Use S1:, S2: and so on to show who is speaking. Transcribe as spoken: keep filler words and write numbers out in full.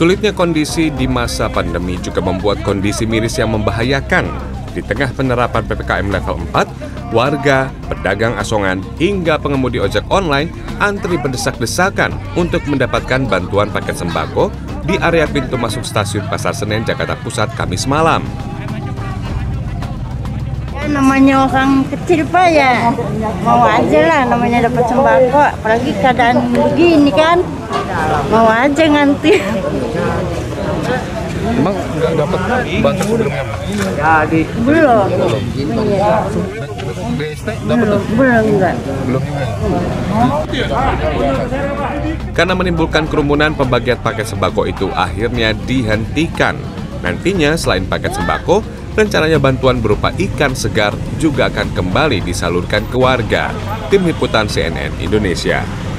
S1: Sulitnya kondisi di masa pandemi juga membuat kondisi miris yang membahayakan. Di tengah penerapan P P K M level empat, warga, pedagang asongan, hingga pengemudi ojek online antri berdesak-desakan untuk mendapatkan bantuan paket sembako di area pintu masuk stasiun Pasar Senen, Jakarta Pusat, Kamis malam.
S2: Ya, namanya orang kecil Pak ya, mau aja lah namanya dapat sembako, apalagi keadaan begini kan, mau aja ngantri.
S3: Emang nggak dapat bantuan sebelumnya?
S2: Jadi belum.
S3: B S T dapat?
S2: Belum, belum enggak.
S3: Belum juga.
S1: Karena menimbulkan kerumunan, pembagian paket sembako itu akhirnya dihentikan. Nantinya selain paket sembako, rencananya bantuan berupa ikan segar juga akan kembali disalurkan ke warga. Tim Liputan C N N Indonesia.